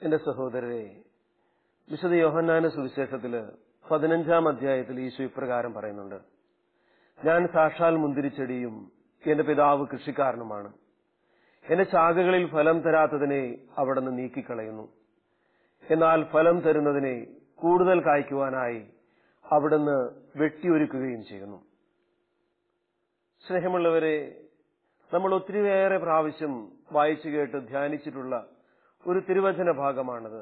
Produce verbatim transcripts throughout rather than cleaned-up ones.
എന്റെ സഹോദരരെ, വിശുദ്ധ യോഹന്നാന്റെ സുവിശേഷത്തില് പതിനഞ്ചാം അധ്യായത്തിൽ ഈശോ ഇപ്രകാരം പറയുന്നുണ്ട്: ഞാൻ സാക്ഷാൽ മുന്തിരിച്ചെടിയും എന്റെ പിതാവ് കൃഷിക്കാരനുമാണ്. എന്റെ ശാഖകളിൽ ഫലം തരാത്തതിനെ അവിടുന്ന് നീക്കിക്കളയുന്നു, എന്നാൽ ഫലം തരുന്നതിനെ കൂടുതൽ കായ്ക്കുവാനായി അവിടുന്ന് വെട്ടിയൊരുക്കുകയും ചെയ്യുന്നു. സ്നേഹമുള്ളവരെ, നമ്മൾ ഒത്തിരിയേറെ പ്രാവശ്യം വായിച്ചു കേട്ട് ധ്യാനിച്ചിട്ടുള്ള ഒരു തിരുവചന ഭാഗമാണത്.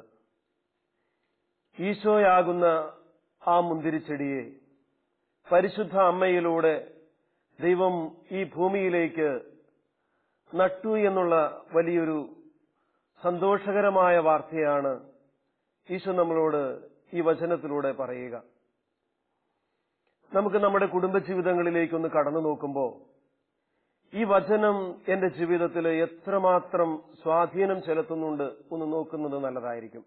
ഈശോയാകുന്ന ആ മുന്തിരിച്ചെടിയെ പരിശുദ്ധ അമ്മയിലൂടെ ദൈവം ഈ ഭൂമിയിലേക്ക് നട്ടു എന്നുള്ള വലിയൊരു സന്തോഷകരമായ വാർത്തയാണ് ഈശോ നമ്മളോട് ഈ വചനത്തിലൂടെ പറയുക. നമുക്ക് നമ്മുടെ കുടുംബജീവിതങ്ങളിലേക്കൊന്ന് കടന്നു നോക്കുമ്പോൾ ഈ വചനം എന്റെ ജീവിതത്തിൽ എത്രമാത്രം സ്വാധീനം ചെലുത്തുന്നുണ്ട് ഒന്ന് നോക്കുന്നത് നല്ലതായിരിക്കും.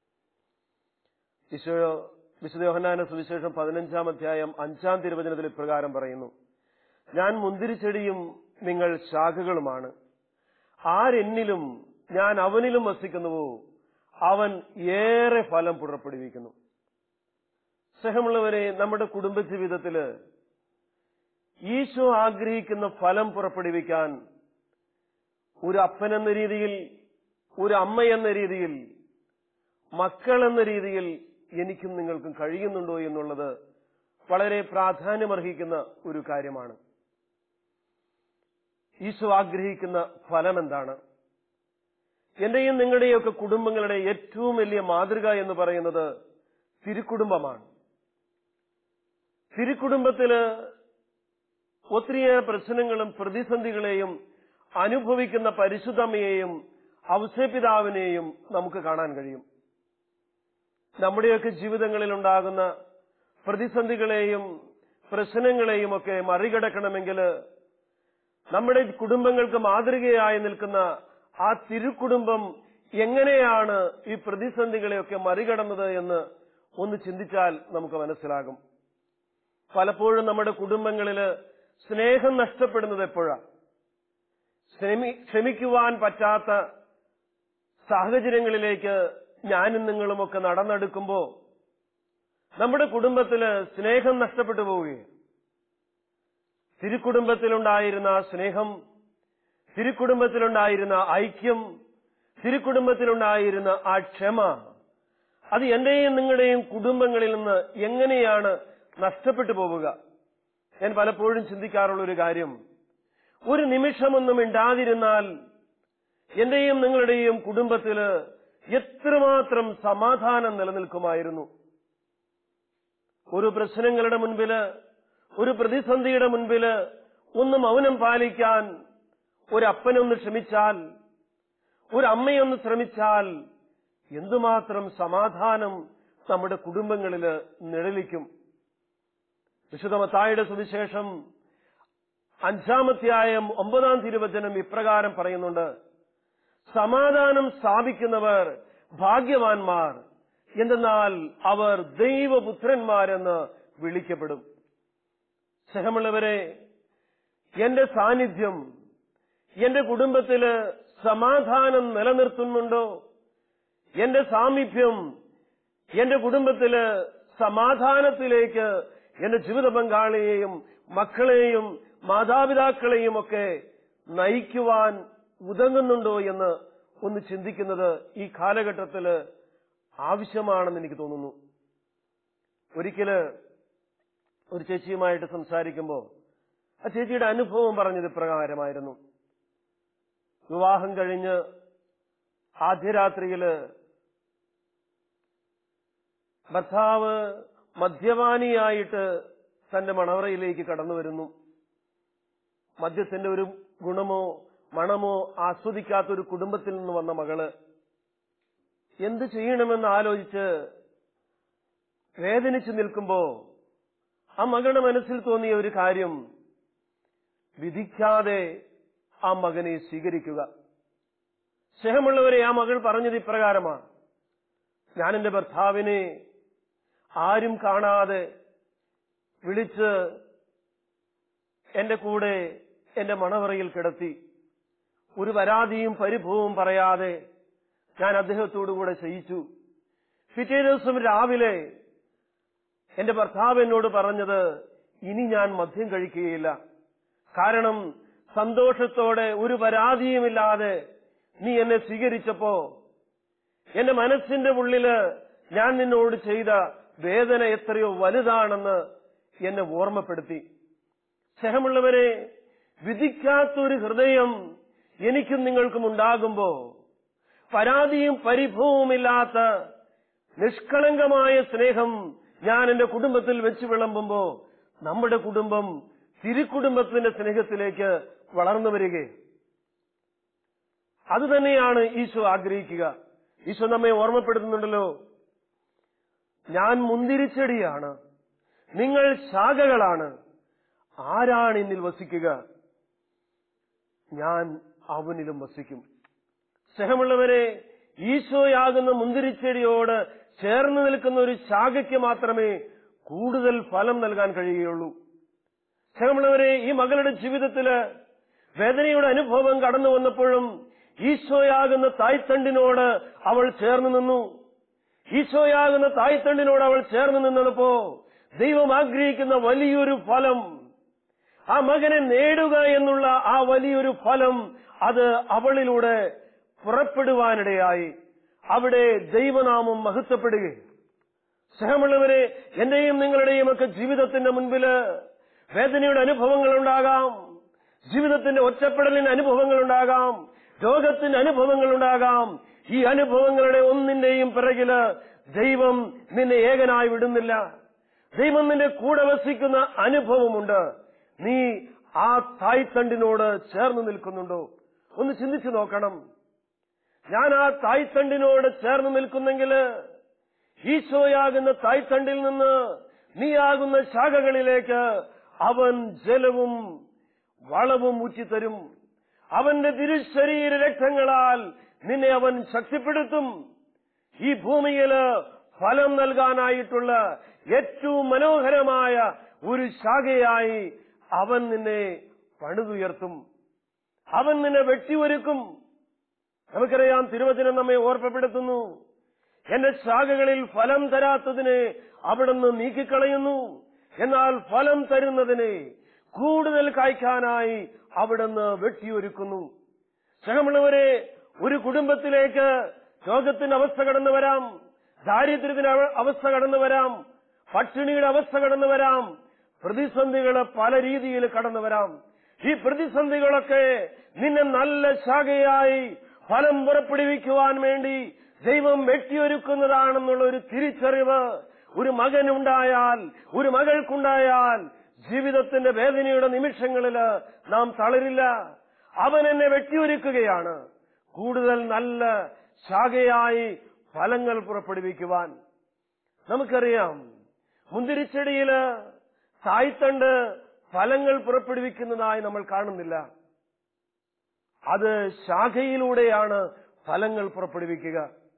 ഈശോ വിശുദ്ധ യോഹന്നാന്റെ സുവിശേഷം പതിനഞ്ചാം അധ്യായം അഞ്ചാം തിരുവചനത്തിൽ ഇപ്രകാരം പറയുന്നു: ഞാൻ മുന്തിരിച്ചെടിയും നിങ്ങൾ ശാഖകളുമാണ്. ആരെന്നിലും ഞാൻ അവനിലും വസിക്കുന്നുവോ അവൻ ഏറെ ഫലം പുറപ്പെടുവിക്കുന്നു. സ്നേഹമുള്ളവരെ, നമ്മുടെ കുടുംബജീവിതത്തില് ഈശോ ആഗ്രഹിക്കുന്ന ഫലം പുറപ്പെടുവിക്കാൻ ഒരു അപ്പൻ എന്ന രീതിയിൽ, ഒരു അമ്മ എന്ന രീതിയിൽ, മക്കൾ എന്ന രീതിയിൽ എനിക്കും നിങ്ങൾക്കും കഴിയുന്നുണ്ടോ എന്നുള്ളത് വളരെ പ്രാധാന്യമർഹിക്കുന്ന ഒരു കാര്യമാണ്. ഈശോ ആഗ്രഹിക്കുന്ന ഫലം എന്താണ്? എന്റെയും നിങ്ങളുടെയും ഒക്കെ കുടുംബങ്ങളുടെ ഏറ്റവും വലിയ മാതൃക എന്ന് പറയുന്നത് തിരുക്കുടുംബമാണ്. തിരുക്കുടുംബത്തില് ഒത്തിരിയേറെ പ്രശ്നങ്ങളും പ്രതിസന്ധികളെയും അനുഭവിക്കുന്ന പരിശുദ്ധമ്മയെയും ഔസേപിതാവിനെയും നമുക്ക് കാണാൻ കഴിയും. നമ്മുടെയൊക്കെ ജീവിതങ്ങളിൽ ഉണ്ടാകുന്ന പ്രതിസന്ധികളെയും പ്രശ്നങ്ങളെയും ഒക്കെ മറികടക്കണമെങ്കിൽ നമ്മുടെ കുടുംബങ്ങൾക്ക് മാതൃകയായി നിൽക്കുന്ന ആ തിരുക്കുടുംബം എങ്ങനെയാണ് ഈ പ്രതിസന്ധികളെയൊക്കെ മറികടന്നത് എന്ന് ഒന്ന് ചിന്തിച്ചാൽ നമുക്ക് മനസ്സിലാകും. പലപ്പോഴും നമ്മുടെ കുടുംബങ്ങളില് സ്നേഹം നഷ്ടപ്പെടുന്നത് എപ്പോഴാണ്? ക്ഷമിക്കുവാൻ പറ്റാത്ത സാഹചര്യങ്ങളിലേക്ക് ഞാനും നിങ്ങളുമൊക്കെ നടന്നെടുക്കുമ്പോ നമ്മുടെ കുടുംബത്തില് സ്നേഹം നഷ്ടപ്പെട്ടു പോവുകയാണ്. തിരുക്കുടുംബത്തിലുണ്ടായിരുന്ന സ്നേഹം, തിരുക്കുടുംബത്തിലുണ്ടായിരുന്ന ഐക്യം, തിരുക്കുടുംബത്തിലുണ്ടായിരുന്ന ആ ക്ഷമ, അത് എന്റെയും നിങ്ങളുടെയും കുടുംബങ്ങളിൽ നിന്ന് എങ്ങനെയാണ് നഷ്ടപ്പെട്ടു പോവുക? ഞാൻ പലപ്പോഴും ചിന്തിക്കാറുള്ള ഒരു കാര്യം, ഒരു നിമിഷമൊന്നും ഇണ്ടാതിരുന്നാൽ എന്റെയും നിങ്ങളുടെയും കുടുംബത്തില് എത്രമാത്രം സമാധാനം നിലനിൽക്കുമായിരുന്നു. ഒരു പ്രശ്നങ്ങളുടെ മുൻപില്, ഒരു പ്രതിസന്ധിയുടെ മുൻപില് ഒന്ന് മൗനം പാലിക്കാൻ ഒരപ്പനൊന്ന് ശ്രമിച്ചാൽ, ഒരമ്മയൊന്ന് ശ്രമിച്ചാൽ എന്തുമാത്രം സമാധാനം നമ്മുടെ കുടുംബങ്ങളില് നിഴലിക്കും. വിശുദ്ധ മത്തായിയുടെ സുവിശേഷം അഞ്ചാമധ്യായം ഒമ്പതാം തിരുവചനം ഇപ്രകാരം പറയുന്നുണ്ട്: സമാധാനം സ്ഥാപിക്കുന്നവർ ഭാഗ്യവാന്മാർ, എന്തെന്നാൽ അവർ ദൈവപുത്രന്മാരെന്ന് വിളിക്കപ്പെടും. സ്നേഹമുള്ളവരെ, എന്റെ സാന്നിധ്യം എന്റെ കുടുംബത്തില് സമാധാനം നിലനിർത്തുന്നുണ്ടോ? എന്റെ സാമീപ്യം എന്റെ കുടുംബത്തില് സമാധാനത്തിലേക്ക് എന്റെ ജീവിത പങ്കാളിയെയും മക്കളെയും മാതാപിതാക്കളെയും ഒക്കെ നയിക്കുവാൻ ഉതകുന്നുണ്ടോ എന്ന് ഒന്ന് ചിന്തിക്കുന്നത് ഈ കാലഘട്ടത്തില് ആവശ്യമാണെന്ന് എനിക്ക് തോന്നുന്നു. ഒരിക്കല് ഒരു ചേച്ചിയുമായിട്ട് സംസാരിക്കുമ്പോ ആ ചേച്ചിയുടെ അനുഭവം പറഞ്ഞത് ഇപ്രകാരമായിരുന്നു: വിവാഹം കഴിഞ്ഞ് ആദ്യരാത്രിയില് ഭർത്താവ് മദ്യപാനിയായിട്ട് തന്റെ മണവറയിലേക്ക് കടന്നു വരുന്നു. മദ്യത്തിന്റെ ഒരു ഗുണമോ മണമോ ആസ്വദിക്കാത്ത ഒരു കുടുംബത്തിൽ നിന്ന് വന്ന മകള് എന്ത് ചെയ്യണമെന്ന് ആലോചിച്ച് വേദനിച്ചു നിൽക്കുമ്പോ ആ മകളുടെ മനസ്സിൽ തോന്നിയ ഒരു കാര്യം, വിധിക്കാതെ ആ മകനെ സ്വീകരിക്കുക. സ്നേഹമുള്ളവരെ, ആ മകൾ പറഞ്ഞത് ഇപ്രകാരമാണ്: ഞാൻ എന്റെ ഭർത്താവിനെ ആരും കാണാതെ വിളിച്ച് എന്റെ കൂടെ എന്റെ മണവറയിൽ കിടത്തി, ഒരു പരാതിയും പരിഭവവും പറയാതെ ഞാൻ അദ്ദേഹത്തോടു കൂടെ ശയിച്ചു. പിറ്റേ ദിവസം രാവിലെ എന്റെ ഭർത്താവ് എന്നോട് പറഞ്ഞത്, ഇനി ഞാൻ മദ്യം കഴിക്കുകയില്ല. കാരണം സന്തോഷത്തോടെ ഒരു പരാതിയുമില്ലാതെ നീ എന്നെ സ്വീകരിച്ചപ്പോ എന്റെ മനസ്സിന്റെ ഉള്ളില് ഞാൻ നിന്നോട് ചെയ്ത വേദന എത്രയോ വലുതാണെന്ന് എന്നെ ഓർമ്മപ്പെടുത്തി. സ്നേഹമുള്ളവരെ, വിധിക്കാത്തൊരു ഹൃദയം എനിക്കും നിങ്ങൾക്കും ഉണ്ടാകുമ്പോ, പരാതിയും പരിഭവവുമില്ലാത്ത നിഷ്കളങ്കമായ സ്നേഹം ഞാൻ എന്റെ കുടുംബത്തിൽ വെച്ച് വിളമ്പുമ്പോ നമ്മുടെ കുടുംബം തിരുക്കുടുംബത്തിന്റെ സ്നേഹത്തിലേക്ക് വളർന്നു വരികയും അതുതന്നെയാണ് ഈശോ ആഗ്രഹിക്കുക. ഈശോ നമ്മെ ഓർമ്മപ്പെടുത്തുന്നുണ്ടല്ലോ, ഞാൻ മുന്തിരിച്ചെടിയാണ്, നിങ്ങൾ ശാഖകളാണ്. ആരാണ് എന്നിൽ വസിക്കുക? ഞാൻ അവനിലും വസിക്കും. സ്നേഹമുള്ളവരെ, ഈശോയാകുന്ന മുന്തിരിച്ചെടിയോട് ചേർന്ന് നിൽക്കുന്ന ഒരു ശാഖയ്ക്ക് മാത്രമേ കൂടുതൽ ഫലം നൽകാൻ കഴിയുകയുള്ളൂ. സ്നേഹമുള്ളവരെ, ഈ മകളുടെ ജീവിതത്തില് വേദനയുടെ അനുഭവം കടന്നു വന്നപ്പോഴും ഈശോയാകുന്ന തായ്തണ്ടിനോട് അവൾ ചേർന്ന് നിന്നു. ഈശോയാകുന്ന തായ്തണ്ടിനോട് അവൾ ചേർന്ന് നിന്നപ്പോ ദൈവം ആഗ്രഹിക്കുന്ന വലിയൊരു ഫലം, ആ മകനെ നേടുക എന്നുള്ള ആ വലിയൊരു ഫലം, അത് അവളിലൂടെ പുറപ്പെടുവാനിടയായി. അവിടെ ദൈവനാമം മഹത്വപ്പെടുകയും. സ്നേഹമുള്ളവരെ, എന്റെയും നിങ്ങളുടെയും ഒക്കെ ജീവിതത്തിന്റെ മുൻപില് വേദനയുടെ അനുഭവങ്ങൾ ഉണ്ടാകാം, ജീവിതത്തിന്റെ ഒറ്റപ്പെടലിന് അനുഭവങ്ങൾ ഉണ്ടാകാം, രോഗത്തിന് അനുഭവങ്ങൾ ഉണ്ടാകാം. ഈ അനുഭവങ്ങളുടെ ഒന്നിന്റെയും പിറകില് ദൈവം നിന്നെ ഏകനായി വിടുന്നില്ല. ദൈവം നിന്റെ കൂടെ വസിക്കുന്ന അനുഭവമുണ്ട്. നീ ആ തായ്തണ്ടിനോട് ചേർന്ന് നിൽക്കുന്നുണ്ടോ? ഒന്ന് ചിന്തിച്ചു നോക്കണം. ഞാൻ ആ തായ്തണ്ടിനോട് ചേർന്ന് നിൽക്കുന്നെങ്കിൽ ഈശോയാകുന്ന തായ്തണ്ടിൽ നിന്ന് നീയാകുന്ന ശാഖകളിലേക്ക് അവൻ ജലവും വളവും ഊറ്റിത്തരും. അവന്റെ തിരുശരീര രക്തങ്ങളാൽ നിന്നെ അവൻ ശക്തിപ്പെടുത്തും. ഈ ഭൂമിയില് ഫലം നൽകാനായിട്ടുള്ള ഏറ്റവും മനോഹരമായ ഒരു ശാഖയായി അവൻ നിന്നെ പണിതുയർത്തും. അവൻ നിന്നെ വെട്ടിയൊരുക്കും. നമുക്കറിയാം, തിരുവചനം നമ്മെ ഓർമ്മപ്പെടുത്തുന്നു, എന്റെ ശാഖകളിൽ ഫലം തരാത്തതിനെ അവിടുന്ന് നീക്കിക്കളയുന്നു, എന്നാൽ ഫലം തരുന്നതിനെ കൂടുതൽ കായ്ക്കാനായി അവിടുന്ന് വെട്ടിയൊരുക്കുന്നു. സ്നേഹമുള്ളവരെ, ഒരു കുടുംബത്തിലേക്ക് രോഗത്തിന്റെ അവസ്ഥ കടന്നു വരാം, ദാരിദ്ര്യത്തിന്റെ അവസ്ഥ കടന്നു വരാം, പട്ടിണിയുടെ അവസ്ഥ കടന്നു വരാം, പ്രതിസന്ധികൾ പല രീതിയിൽ കടന്നു വരാം. ഈ പ്രതിസന്ധികളൊക്കെ നിന്നെ നല്ല ശാഖയായി ഫലം പുറപ്പെടുവിക്കുവാൻ വേണ്ടി ദൈവം വെട്ടിയൊരുക്കുന്നതാണെന്നുള്ള ഒരു തിരിച്ചറിവ് ഒരു മകനുണ്ടായാൽ, ഒരു മകൾക്കുണ്ടായാൽ, ജീവിതത്തിന്റെ വേദനയുടെ നിമിഷങ്ങളില് നാം തളരില്ല. അവൻ എന്നെ വെട്ടിയൊരുക്കുകയാണ് കൂടുതൽ നല്ല ശാഖയായി ഫലങ്ങൾ പുറപ്പെടുവിക്കുവാൻ. നമുക്കറിയാം, മുന്തിരിച്ചെടിയില് തായ്തണ്ട് ഫലങ്ങൾ പുറപ്പെടുവിക്കുന്നതായി നമ്മൾ കാണുന്നില്ല. അത് ശാഖയിലൂടെയാണ് ഫലങ്ങൾ പുറപ്പെടുവിക്കുക.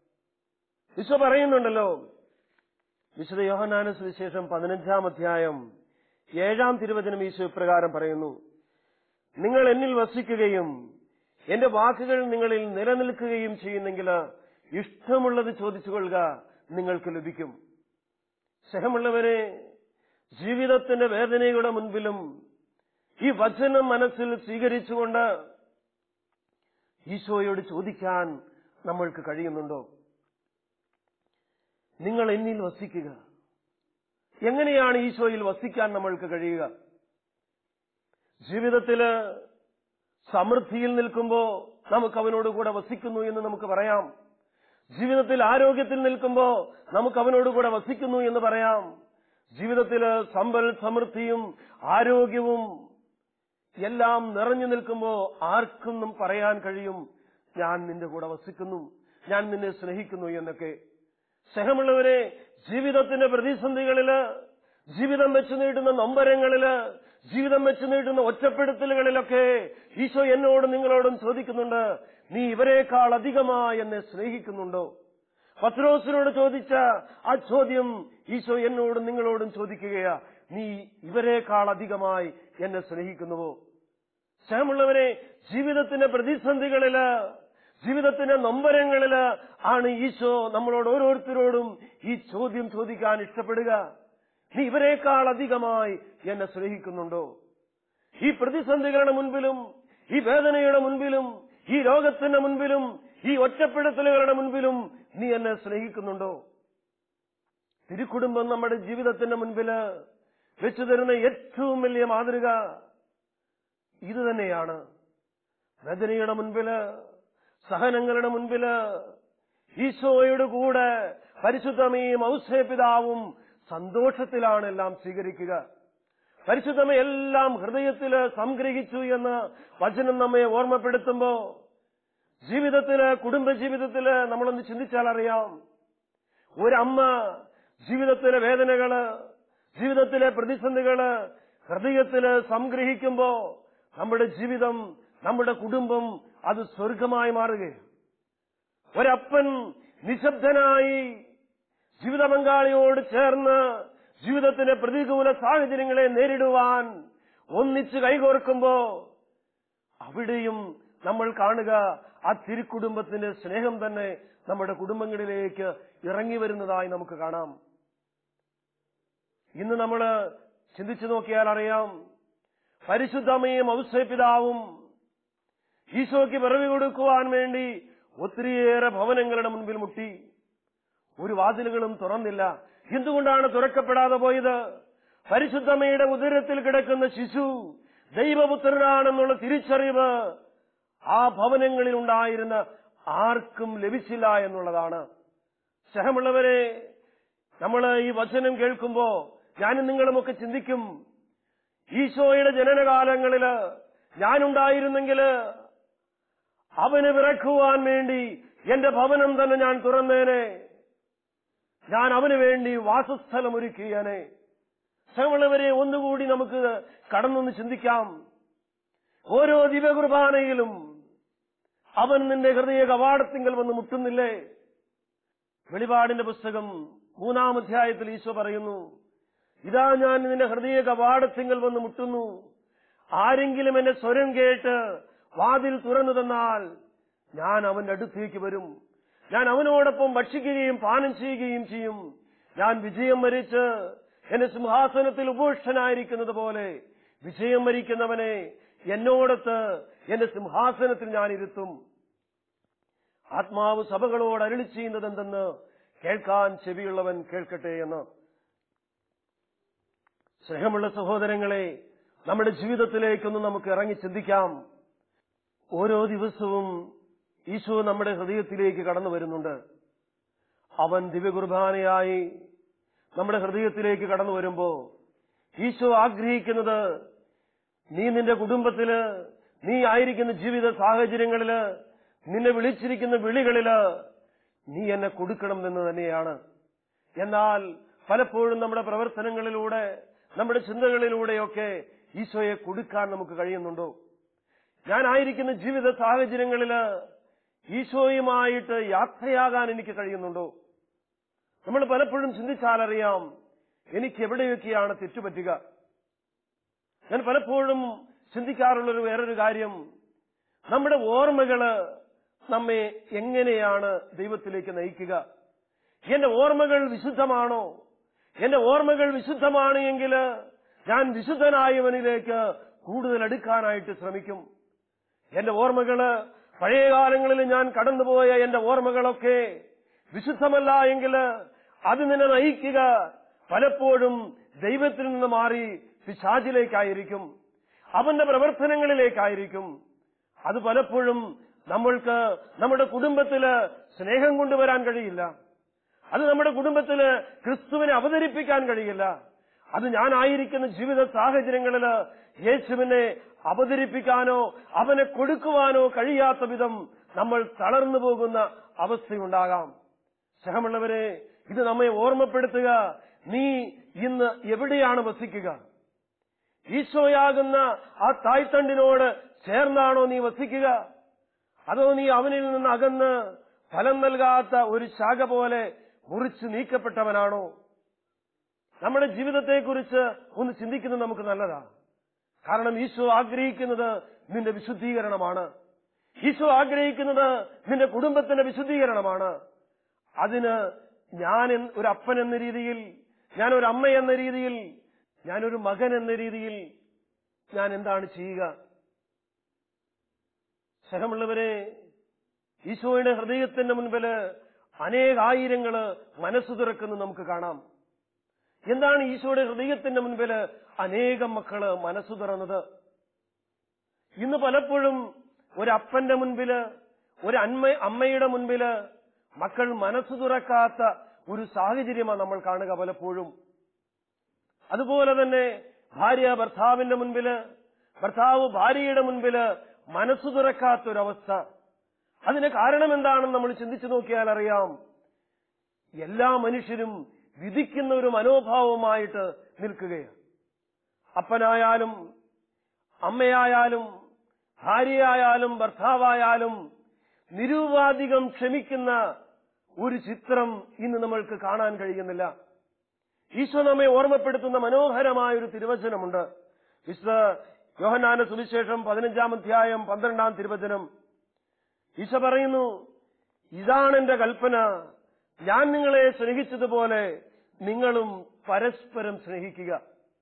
ഈശോ പറയുന്നുണ്ടല്ലോ, വിശുദ്ധ യോഹന്നാന്റെ സുവിശേഷം പതിനഞ്ചാം അധ്യായം ഏഴാം തിരുവചനം ഈശോ ഇപ്രകാരം പറയുന്നു, നിങ്ങൾ എന്നിൽ വസിക്കുകയും എന്റെ വാക്കുകൾ നിങ്ങളിൽ നിലനിൽക്കുകയും ചെയ്യുന്നെങ്കിൽ ഇഷ്ടമുള്ളത് ചോദിച്ചുകൊള്ളുക, നിങ്ങൾക്ക് ലഭിക്കും. സ്നേഹമുള്ളവരെ, ജീവിതത്തിന്റെ വേദനയുടെ മുൻപിലും ഈ വചനം മനസ്സിൽ സ്വീകരിച്ചുകൊണ്ട് ഈശോയോട് ചോദിക്കാൻ നമ്മൾക്ക് കഴിയുന്നുണ്ടോ? നിങ്ങൾ എന്നിൽ വസിക്കുക. എങ്ങനെയാണ് ഈശോയിൽ വസിക്കാൻ നമ്മൾക്ക് കഴിയുക? ജീവിതത്തില് സമൃദ്ധിയിൽ നിൽക്കുമ്പോ നമുക്ക് അവനോട് കൂടെ വസിക്കുന്നു എന്ന് നമുക്ക് പറയാം. ജീവിതത്തിൽ ആരോഗ്യത്തിൽ നിൽക്കുമ്പോ നമുക്ക് അവനോട് കൂടെ വസിക്കുന്നു എന്ന് പറയാം. ജീവിതത്തില് സമ്പൽ സമൃദ്ധിയും ആരോഗ്യവും എല്ലാം നിറഞ്ഞു നിൽക്കുമ്പോ ആർക്കും പറയാൻ കഴിയും, ഞാൻ നിന്റെ കൂടെ വസിക്കുന്നു, ഞാൻ നിന്നെ സ്നേഹിക്കുന്നു എന്നൊക്കെ. സ്നേഹമുള്ളവരെ, ജീവിതത്തിന്റെ പ്രതിസന്ധികളില്, ജീവിതം വെച്ച് നീട്ടുന്ന നൊമ്പരങ്ങളില്, ജീവിതം വെച്ച് നീട്ടുന്ന ഒറ്റപ്പെടുത്തലുകളിലൊക്കെ ഈശോ എന്നോടും നിങ്ങളോടും ചോദിക്കുന്നുണ്ട്, നീ ഇവരെക്കാൾ അധികമായി എന്നെ സ്നേഹിക്കുന്നുണ്ടോ? പത്രോസിനോട് ചോദിച്ച ആ ചോദ്യം ഈശോ എന്നോടും നിങ്ങളോടും ചോദിക്കുകയാ, നീ ഇവരെക്കാൾ അധികമായി എന്നെ സ്നേഹിക്കുന്നുവോ? സ്നേഹമുള്ളവരെ, ജീവിതത്തിന്റെ പ്രതിസന്ധികളില്, ജീവിതത്തിന്റെ നൊമ്പരങ്ങളില് ആണ് ഈശോ നമ്മളോട് ഓരോരുത്തരോടും ഈ ചോദ്യം ചോദിക്കാൻ ഇഷ്ടപ്പെടുക. നീ ഇവരെക്കാൾ അധികമായി എന്നെ സ്നേഹിക്കുന്നുണ്ടോ? ഈ പ്രതിസന്ധികളുടെ മുൻപിലും, ഈ വേദനയുടെ മുൻപിലും, ഈ രോഗത്തിന്റെ മുൻപിലും, ഈ ഒറ്റപ്പെടുത്തലുകളുടെ മുൻപിലും നീ എന്നെ സ്നേഹിക്കുന്നുണ്ടോ? തിരുക്കുടുംബം നമ്മുടെ ജീവിതത്തിന്റെ മുൻപില് വെച്ചു തരുന്ന ഏറ്റവും വലിയ മാതൃക ഇത് തന്നെയാണ്. വേദനയുടെ മുൻപില്, സഹനങ്ങളുടെ മുൻപില് ഈശോയുടെ കൂടെ പരിശുദ്ധമയും ഔസേപിതാവും സന്തോഷത്തിലാണ് എല്ലാം സ്വീകരിക്കുക. പരിശുദ്ധമ എല്ലാം ഹൃദയത്തില് സംഗ്രഹിച്ചു എന്ന് വചനം നമ്മെ ഓർമ്മപ്പെടുത്തുമ്പോ, ജീവിതത്തില്, കുടുംബജീവിതത്തില് നമ്മളൊന്ന് ചിന്തിച്ചാൽ അറിയാം, ഒരമ്മ ജീവിതത്തിലെ വേദനകള്, ജീവിതത്തിലെ പ്രതിസന്ധികള് ഹൃദയത്തില് സംഗ്രഹിക്കുമ്പോ നമ്മുടെ ജീവിതം, നമ്മുടെ കുടുംബം അത് സ്വർഗമായി മാറുകയാണ്. ഒരപ്പൻ നിശബ്ദനായി ജീവിത പങ്കാളിയോട് ചേർന്ന് ജീവിതത്തിലെ പ്രതികൂല സാഹചര്യങ്ങളെ നേരിടുവാൻ ഒന്നിച്ച് കൈകോർക്കുമ്പോ അവിടെയും നമ്മൾ കാണുക ആ തിരുക്കുടുംബത്തിന്റെ സ്നേഹം തന്നെ നമ്മുടെ കുടുംബങ്ങളിലേക്ക് ഇറങ്ങി വരുന്നതായി നമുക്ക് കാണാം. ഇന്ന് നമ്മൾ ചിന്തിച്ചു നോക്കിയാൽ അറിയാം, പരിശുദ്ധമയും ഔസേപിതാവും ഈശോയ്ക്ക് പിറവി കൊടുക്കുവാൻ വേണ്ടി ഒത്തിരിയേറെ ഭവനങ്ങളുടെ മുൻപിൽ മുട്ടി. ഒരു വാതിലുകളും തുറന്നില്ല. എന്തുകൊണ്ടാണ് തുറക്കപ്പെടാതെ പോയത്? പരിശുദ്ധമ്മയുടെ ഉദരത്തിൽ കിടക്കുന്ന ശിശു ദൈവപുത്രനാണെന്നുള്ള തിരിച്ചറിവ് ആ ഭവനങ്ങളിൽ ഉണ്ടായിരുന്ന ആർക്കും ലഭിച്ചില്ല എന്നുള്ളതാണ്. സ്നേഹമുള്ളവരെ, നമ്മൾ ഈ വചനം കേൾക്കുമ്പോ ഞാനും നിങ്ങളുമൊക്കെ ചിന്തിക്കും, ഈശോയുടെ ജനനകാലങ്ങളില് ഞാനുണ്ടായിരുന്നെങ്കില് അവന് വിറക്കുവാൻ വേണ്ടി എന്റെ ഭവനം തന്നെ ഞാൻ തുറന്നേനെ, ഞാൻ അവന് വേണ്ടി വാസസ്ഥലം ഒരുക്കിയേനെ. സ്നേഹമുള്ളവരെ, ഒന്നുകൂടി നമുക്ക് കടന്നൊന്ന് ചിന്തിക്കാം. ഓരോ ദിവ്യകുർബാനയിലും അവൻ നിന്റെ ഹൃദയ കവാടത്തിങ്കൽ വന്ന് മുട്ടുന്നില്ലേ? വെളിപാടിന്റെ പുസ്തകം മൂന്നാം അധ്യായത്തിൽ ഈശോ പറയുന്നു, ഇതാ ഞാൻ നിന്റെ ഹൃദയ കവാടത്തിങ്കൽ വന്ന് മുട്ടുന്നു. ആരെങ്കിലും എന്റെ സ്വരം കേട്ട് വാതിൽ തുറന്നു തന്നാൽ ഞാൻ അവന്റെ അടുത്തേക്ക് വരും. ഞാൻ അവനോടൊപ്പം ഭക്ഷിക്കുകയും പാനം ചെയ്യുകയും ചെയ്യും. ഞാൻ വിജയം വരിച്ച് എന്റെ സിംഹാസനത്തിൽ ഉപവിഷ്ടനായിരിക്കുന്നത് പോലെ വിജയം വരിക്കുന്നവനെ എന്നോടൊത്ത് എന്റെ സിംഹാസനത്തിൽ ഞാൻ ഇരുത്തും. ആത്മാവ് സഭകളോട് അരുളി ചെയ്യുന്നത് എന്തെന്ന് കേൾക്കാൻ ചെവിയുള്ളവൻ കേൾക്കട്ടെ എന്ന്. സ്നേഹമുള്ള സഹോദരങ്ങളെ, നമ്മുടെ ജീവിതത്തിലേക്കൊന്ന് നമുക്ക് ഇറങ്ങി ചിന്തിക്കാം. ഓരോ ദിവസവും ഈശോ നമ്മുടെ ഹൃദയത്തിലേക്ക് കടന്നു വരുന്നുണ്ട്. അവൻ ദിവ്യകുർബാനയായി നമ്മുടെ ഹൃദയത്തിലേക്ക് കടന്നു വരുമ്പോ ഈശോ ആഗ്രഹിക്കുന്നത്, നീ നിന്റെ കുടുംബത്തില്, നീ ആയിരിക്കുന്ന ജീവിത സാഹചര്യങ്ങളില്, നിന്നെ വിളിച്ചിരിക്കുന്ന വിളികളില് നീ എന്നെ കൊടുക്കണം എന്ന് തന്നെയാണ്. എന്നാൽ പലപ്പോഴും നമ്മുടെ പ്രവർത്തനങ്ങളിലൂടെ, നമ്മുടെ ചിന്തകളിലൂടെയൊക്കെ ഈശോയെ കൊടുക്കാൻ നമുക്ക് കഴിയുന്നുണ്ടോ? ഞാനായിരിക്കുന്ന ജീവിത സാഹചര്യങ്ങളില് ഈശോയുമായിട്ട് യാത്രയാകാൻ എനിക്ക് കഴിയുന്നുണ്ടോ? നമ്മൾ പലപ്പോഴും ചിന്തിച്ചാലറിയാം, എനിക്ക് എവിടെയൊക്കെയാണ് തെറ്റുപറ്റുക. ഞാൻ പലപ്പോഴും ചിന്തിക്കാറുള്ളൊരു വേറൊരു കാര്യം, നമ്മുടെ ഓർമ്മകള് നമ്മെ എങ്ങനെയാണ് ദൈവത്തിലേക്ക് നയിക്കുക? എന്റെ ഓർമ്മകൾ വിശുദ്ധമാണോ? എന്റെ ഓർമ്മകൾ വിശുദ്ധമാണ് എങ്കിൽ ഞാൻ വിശുദ്ധനായവനിലേക്ക് കൂടുതൽ അടുക്കാനായിട്ട് ശ്രമിക്കും. എന്റെ ഓർമ്മകള്, പഴയകാലങ്ങളിൽ ഞാൻ കടന്നുപോയ എന്റെ ഓർമ്മകളൊക്കെ വിശുദ്ധമല്ല എങ്കിൽ അത് നിന്നെ നയിക്കുക പലപ്പോഴും ദൈവത്തിൽ നിന്ന് മാറി പിശാചിലേക്കായിരിക്കും, അവന്റെ പ്രവർത്തനങ്ങളിലേക്കായിരിക്കും. അത് പലപ്പോഴും നമ്മൾക്ക് നമ്മുടെ കുടുംബത്തില് സ്നേഹം കൊണ്ടുവരാൻ കഴിയില്ല. അത് നമ്മുടെ കുടുംബത്തില് ക്രിസ്തുവിനെ അവതരിപ്പിക്കാൻ കഴിയില്ല. അത് ഞാനായിരിക്കുന്ന ജീവിത സാഹചര്യങ്ങളില് യേശുവിനെ അവതരിപ്പിക്കാനോ അവനെ കൊടുക്കുവാനോ കഴിയാത്ത വിധം നമ്മൾ തളർന്നു പോകുന്ന അവസ്ഥയുണ്ടാകാം. സ്നേഹമുള്ളവരെ, ഇത് നമ്മെ ഓർമ്മപ്പെടുത്തുക, നീ ഇന്ന് എവിടെയാണ് വസിക്കുക? ഈശോയാകുന്ന ആ തായ്തണ്ടിനോട് ചേർന്നാണോ നീ വസിക്കുക? അതോ നീ അവനിൽ നിന്ന് അകന്ന് ഫലം നൽകാത്ത ഒരു ശാഖ പോലെ മുറിച്ചു നീക്കപ്പെട്ടവനാണോ? നമ്മുടെ ജീവിതത്തെക്കുറിച്ച് ഒന്ന് ചിന്തിക്കുന്നത് നമുക്ക് നല്ലതാണ്. കാരണം ഈശോ ആഗ്രഹിക്കുന്നത് നിന്റെ വിശുദ്ധീകരണമാണ്. ഈശോ ആഗ്രഹിക്കുന്നത് നിന്റെ കുടുംബത്തിന്റെ വിശുദ്ധീകരണമാണ്. അതിന് ഞാൻ ഒരു അപ്പൻ എന്ന രീതിയിൽ, ഞാൻ ഒരു അമ്മ എന്ന രീതിയിൽ, ഞാനൊരു മകൻ എന്ന രീതിയിൽ ഞാൻ എന്താണ് ചെയ്യുക? സ്നേഹമുള്ളവരെ, ഈശോയുടെ ഹൃദയത്തിന്റെ മുൻപില് അനേകായിരങ്ങള് മനസ്സു തുറക്കുന്നു നമുക്ക് കാണാം. എന്താണ് ഈശോയുടെ ഹൃദയത്തിന്റെ മുൻപില് അനേകം മക്കള് മനസ്സു തുറന്നത്? ഇന്ന് പലപ്പോഴും ഒരപ്പന്റെ മുൻപില്, ഒരു അമ്മ അമ്മയുടെ മുൻപില് മക്കൾ മനസ്സു തുറക്കാത്ത ഒരു സാഹചര്യമാണ് നമ്മൾ കാണുക പലപ്പോഴും. അതുപോലെ തന്നെ ഭാര്യ ഭർത്താവിന്റെ മുൻപില്, ഭർത്താവ് ഭാര്യയുടെ മുൻപില് മനസ്സു തുറക്കാത്തൊരവസ്ഥ. അതിന് കാരണം എന്താണെന്ന് നമ്മൾ ചിന്തിച്ചു നോക്കിയാൽ അറിയാം. എല്ലാ മനുഷ്യരും വിധിക്കുന്ന ഒരു മനോഭാവമായിട്ട് നിൽക്കുകയാണ്. അപ്പനായാലും അമ്മയായാലും ഭാര്യയായാലും ഭർത്താവായാലും നിരുപാധികം ക്ഷമിക്കുന്ന ഒരു ചിത്രം ഇന്ന് നമ്മൾക്ക് കാണാൻ കഴിയുന്നില്ല. ഈശോ നമ്മെ ഓർമ്മപ്പെടുത്തുന്ന മനോഹരമായ ഒരു തിരുവചനമുണ്ട്. വിശുദ്ധ യോഹന്നാന്റെ സുവിശേഷം പതിനഞ്ചാം അധ്യായം പന്ത്രണ്ടാം തിരുവചനം. ഈശോ പറയുന്നു, ഇതാണ് എന്റെ കൽപ്പന, ഞാൻ നിങ്ങളെ സ്നേഹിച്ചതുപോലെ നിങ്ങളും പരസ്പരം സ്നേഹിക്കുക.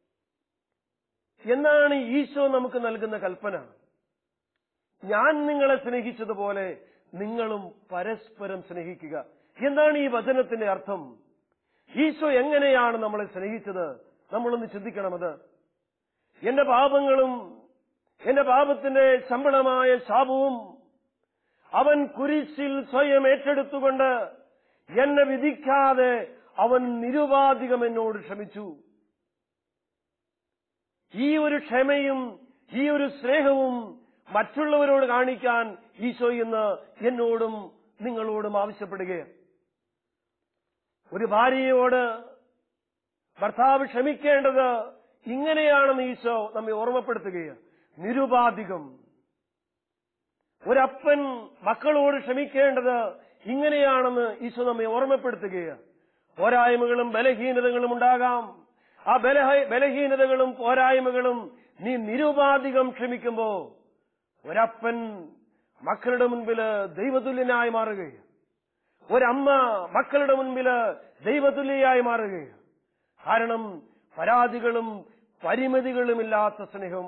എന്നാണ് ഈശോ നമുക്ക് നൽകുന്ന കൽപ്പന. ഞാൻ നിങ്ങളെ സ്നേഹിച്ചതുപോലെ നിങ്ങളും പരസ്പരം സ്നേഹിക്കുക. എന്താണ് ഈ വചനത്തിന്റെ അർത്ഥം? ഈശോ എങ്ങനെയാണ് നമ്മളെ സ്നേഹിച്ചത്? നമ്മളൊന്ന് ചിന്തിക്കണമത്. എന്റെ പാപങ്ങളും എന്റെ പാപത്തിന്റെ ശമ്പളമായ ശാപവും അവൻ കുരിശിൽ സ്വയം ഏറ്റെടുത്തുകൊണ്ട് എന്നെ വിധിക്കാതെ അവൻ നിരുപാധികം എന്നോട് ക്ഷമിച്ചു. ഈ ഒരു ക്ഷമയും ഈ ഒരു സ്നേഹവും മറ്റുള്ളവരോട് കാണിക്കാൻ ഈശോ ഇന്ന് എന്നോടും നിങ്ങളോടും ആവശ്യപ്പെടുകയാണ്. ഒരു ഭാര്യയോട് ഭർത്താവ് ക്ഷമിക്കേണ്ടത് ഇങ്ങനെയാണെന്ന് ഈശോ നമ്മെ ഓർമ്മപ്പെടുത്തുകയാണ്. നിരുപാധികം. ഒരപ്പൻ മക്കളോട് ക്ഷമിക്കേണ്ടത് ഇങ്ങനെയാണെന്ന് ഈശോ നമ്മെ ഓർമ്മപ്പെടുത്തുകയാണ്. പോരായ്മകളും ബലഹീനതകളും ഉണ്ടാകാം. ആ ബലഹ ബലഹീനതകളും പോരായ്മകളും നീ നിരുപാധികം ക്ഷമിക്കുമ്പോ ഒരപ്പൻ മക്കളുടെ മുൻപില് ദൈവതുല്യനായി മാറുകയാണ്. ഒരമ്മ മക്കളുടെ മുൻപില് ദൈവതുല്യയായി മാറുകയാണ്. കാരണം പരാതികളും പരിമിതികളുമില്ലാത്ത സ്നേഹം.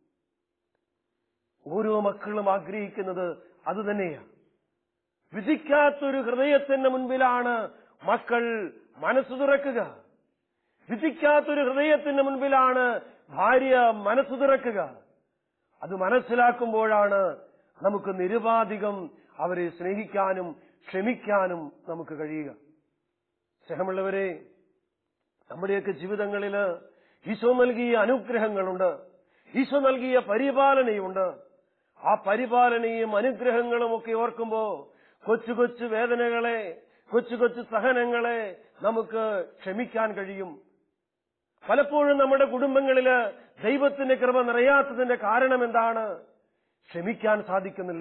ഓരോ മക്കളും ആഗ്രഹിക്കുന്നത് അതുതന്നെയാണ്. വിധിക്കാത്തൊരു ഹൃദയത്തിന്റെ മുൻപിലാണ് മക്കൾ മനസ്സു തുറക്കുക. വിധിക്കാത്തൊരു ഹൃദയത്തിന്റെ മുൻപിലാണ് ഭാര്യ മനസ്സു തുറക്കുക. അത് മനസ്സിലാക്കുമ്പോഴാണ് നമുക്ക് നിരുപാധികം അവരെ സ്നേഹിക്കാനും ക്ഷമിക്കാനും നമുക്ക് കഴിയുക. സ്നേഹമുള്ളവരെ, നമ്മുടെയൊക്കെ ജീവിതങ്ങളില് ഈശോ നൽകിയ അനുഗ്രഹങ്ങളുണ്ട്, ഈശോ നൽകിയ പരിപാലനയുണ്ട്. ആ പരിപാലനയും അനുഗ്രഹങ്ങളും ഒക്കെ ഓർക്കുമ്പോ കൊച്ചു കൊച്ചു വേദനകളെ, കൊച്ചു കൊച്ചു സഹനങ്ങളെ നമുക്ക് ക്ഷമിക്കാൻ കഴിയും. പലപ്പോഴും നമ്മുടെ കുടുംബങ്ങളില് ദൈവത്തിന്റെ കൃപ നിറയാത്തതിന്റെ കാരണം എന്താണ്? ക്ഷമിക്കാൻ സാധിക്കുന്നില്ല.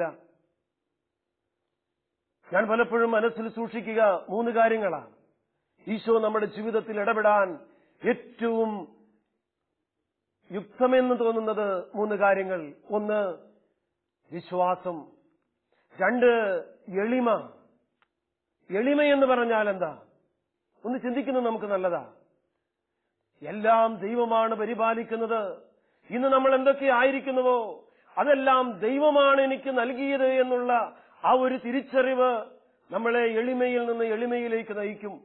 ഞാൻ പലപ്പോഴും മനസ്സിൽ സൂക്ഷിക്കുക മൂന്ന് കാര്യങ്ങളാണ്. ഈശോ നമ്മുടെ ജീവിതത്തിൽ ഇടപെടാൻ ഏറ്റവും യുക്തമെന്ന് തോന്നുന്നത് മൂന്ന് കാര്യങ്ങൾ. ഒന്ന്, വിശ്വാസം. രണ്ട്, എളിമ. എളിമ എന്ന് പറഞ്ഞാൽ എന്താ? ഒന്ന് ചിന്തിക്കുന്നത് നമുക്ക് നല്ലതാ. എല്ലാം ദൈവമാണ് പരിപാലിക്കുന്നത്. ഇന്ന് നമ്മൾ എന്തൊക്കെ ആയിരിക്കുന്നുവോ അതെല്ലാം ദൈവമാണ് എനിക്ക് നൽകിയത് എന്നുള്ള ആ ഒരു തിരിച്ചറിവ് നമ്മളെ എളിമയിൽ നിന്ന് എളിമയിലേക്ക് നയിക്കും.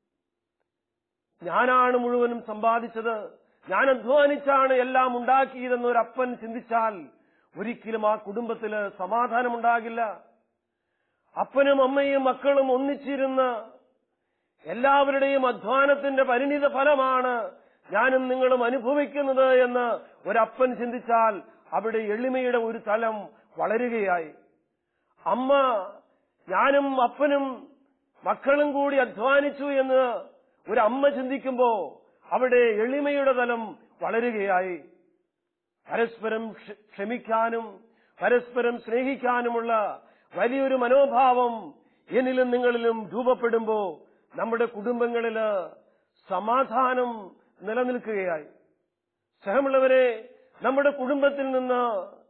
ഞാനാണ് മുഴുവനും സമ്പാദിച്ചത്, ഞാൻ അധ്വാനിച്ചാണ് എല്ലാം ഉണ്ടാക്കിയതെന്ന് ഒരു അപ്പൻ ചിന്തിച്ചാൽ ഒരിക്കലും ആ കുടുംബത്തില് സമാധാനമുണ്ടാകില്ല. അപ്പനും അമ്മയും മക്കളും ഒന്നിച്ചിരുന്ന് എല്ലാവരുടെയും അധ്വാനത്തിന്റെ പരിണിത ഫലമാണ് ഞാനും നിങ്ങളും അനുഭവിക്കുന്നത് എന്ന് ഒരപ്പൻ ചിന്തിച്ചാൽ അവിടെ എളിമയുടെ ഒരു തലം വളരുകയായി. അമ്മ, ഞാനും അപ്പനും മക്കളും കൂടി അധ്വാനിച്ചു എന്ന് ഒരു അമ്മ ചിന്തിക്കുമ്പോ അവിടെ എളിമയുടെ തലം വളരുകയായി. പരസ്പരം ക്ഷമിക്കാനും പരസ്പരം സ്നേഹിക്കാനുമുള്ള വലിയൊരു മനോഭാവം എന്നിലും നിങ്ങളിലും രൂപപ്പെടുമ്പോ നമ്മുടെ കുടുംബങ്ങളില് സമാധാനം നിലനിൽക്കുകയായി. സ്നേഹമുള്ളവരെ, നമ്മുടെ കുടുംബത്തിൽ നിന്ന്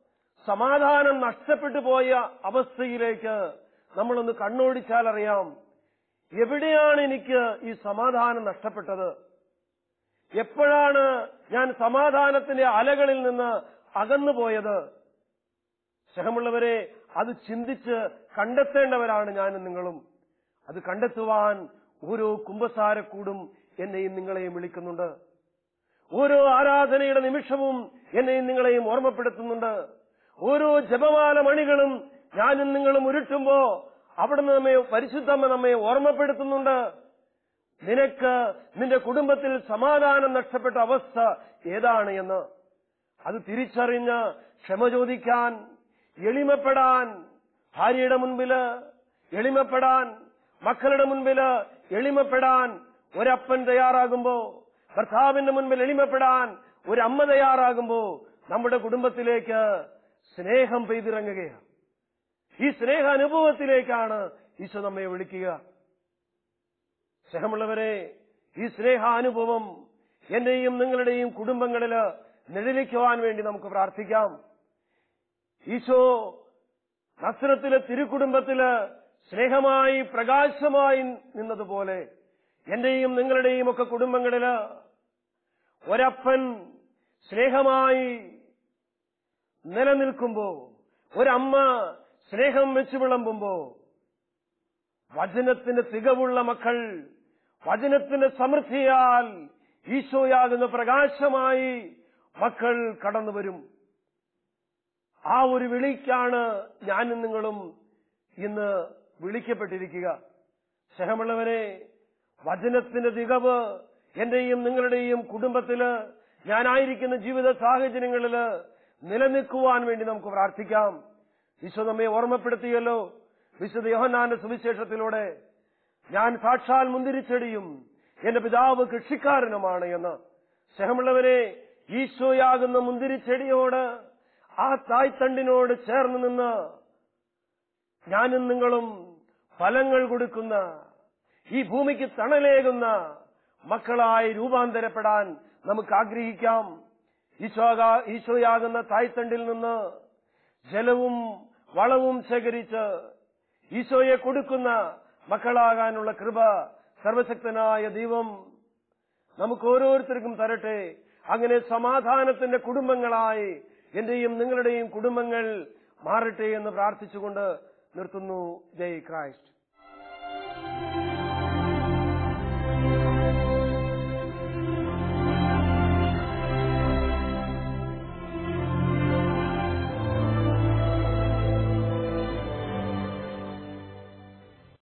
സമാധാനം നഷ്ടപ്പെട്ടു പോയ അവസ്ഥയിലേക്ക് നമ്മളൊന്ന് കണ്ണോടിച്ചാൽ അറിയാം, എവിടെയാണ് എനിക്ക് ഈ സമാധാനം നഷ്ടപ്പെട്ടത്? എപ്പോഴാണ് ഞാൻ സമാധാനത്തിന്റെ അലകളിൽ നിന്ന് അകന്നുപോയത്? സ്നേഹമുള്ളവരെ, അത് ചിന്തിച്ച് കണ്ടെത്തേണ്ടവരാണ് ഞാനും നിങ്ങളും. അത് കണ്ടെത്തുവാൻ ഓരോ കുമ്പസാരക്കൂടും എന്നെയും നിങ്ങളെയും വിളിക്കുന്നുണ്ട്. ഓരോ ആരാധനയുടെ നിമിഷവും എന്നെയും നിങ്ങളെയും ഓർമ്മപ്പെടുത്തുന്നുണ്ട്. ഓരോ ജപമാല മണികളും ഞാനും നിങ്ങളും ഉരുട്ടുമ്പോ അവിടുന്ന് നമ്മെ, പരിശുദ്ധമ്മ നമ്മെ ഓർമ്മപ്പെടുത്തുന്നുണ്ട്. നിനക്ക് നിന്റെ കുടുംബത്തിൽ സമാധാനം നഷ്ടപ്പെട്ട അവസ്ഥ ഏതാണ് എന്ന്. അത് തിരിച്ചറിഞ്ഞ് ക്ഷമ ചോദിക്കാൻ, എളിമപ്പെടാൻ, ഭാര്യയുടെ മുൻപില് എളിമപ്പെടാൻ, മക്കളുടെ മുൻപില് എളിമപ്പെടാൻ ഒരപ്പൻ തയ്യാറാകുമ്പോ, ഭർത്താവിന്റെ മുൻപിൽ എളിമപ്പെടാൻ ഒരമ്മ തയ്യാറാകുമ്പോ നമ്മുടെ കുടുംബത്തിലേക്ക് സ്നേഹം പെയ്തിറങ്ങുകയാണ്. ഈ സ്നേഹ അനുഭവത്തിലേക്കാണ് ഈശോ നമ്മെ വിളിക്കുക. സ്നേഹമുള്ളവരെ, ഈ സ്നേഹാനുഭവം എന്റെയും നിങ്ങളുടെയും കുടുംബങ്ങളില് നിഴലിക്കുവാൻ വേണ്ടി നമുക്ക് പ്രാർത്ഥിക്കാം. ഈശോ നസ്രത്തിലെ തിരുക്കുടുംബത്തില് സ്നേഹമായി പ്രകാശമായി നിന്നതുപോലെ എന്റെയും നിങ്ങളുടെയും ഒക്കെ കുടുംബങ്ങളില് ഒരപ്പൻ സ്നേഹമായി നിലനിൽക്കുമ്പോ, ഒരമ്മ സ്നേഹം വെച്ചു വിളമ്പുമ്പോ, വചനത്തിന് തികവുള്ള മക്കൾ വചനത്തിന്റെ സമൃദ്ധിയാൽ ഈശോയാകുന്ന പ്രകാശമായി മക്കൾ കടന്നുവരും. ആ ഒരു വിളിക്കാണ് ഞാനും നിങ്ങളും ഇന്ന് വിളിക്കപ്പെട്ടിരിക്കുക. സ്നേഹമുള്ളവരെ, വചനത്തിന്റെ തികവ് എന്റെയും നിങ്ങളുടെയും കുടുംബത്തില്, ഞാനായിരിക്കുന്ന ജീവിത സാഹചര്യങ്ങളില് നിലനിൽക്കുവാൻ വേണ്ടി നമുക്ക് പ്രാർത്ഥിക്കാം. ഈശോ നമ്മെ ഓർമ്മപ്പെടുത്തിയല്ലോ വിശുദ്ധ യോഹന്നാന്റെ സുവിശേഷത്തിലൂടെ, ഞാൻ സാക്ഷാൽ മുന്തിരിച്ചെടിയും എന്റെ പിതാവ് കൃഷിക്കാരനുമാണ് എന്ന്. സ്നേഹമുള്ളവരെ, ഈശോയാകുന്ന മുന്തിരിച്ചെടിയോട്, ആ തായ്തണ്ടിനോട് ചേർന്ന് നിന്ന് ഞാനും നിങ്ങളും ഫലങ്ങൾ കൊടുക്കുന്ന, ഈ ഭൂമിക്ക് തണലേകുന്ന മക്കളായി രൂപാന്തരപ്പെടാൻ നമുക്ക് ആഗ്രഹിക്കാം. ഈശോയാ ഈശോയാകുന്ന തായ്തണ്ടിൽ നിന്ന് ജലവും വളവും ശേഖരിച്ച് ഈശോയെ കൊടുക്കുന്ന മക്കളാകാനുള്ള കൃപ സർവശക്തനായ ദൈവം നമുക്ക് ഓരോരുത്തർക്കും തരട്ടെ. അങ്ങനെ സമാധാനത്തിന്റെ കുടുംബങ്ങളായി എന്റെയും നിങ്ങളുടെയും കുടുംബങ്ങൾ മാറട്ടെ എന്ന് പ്രാർത്ഥിച്ചുകൊണ്ട് നിർത്തുന്നു. ജയ് ക്രൈസ്റ്റ്.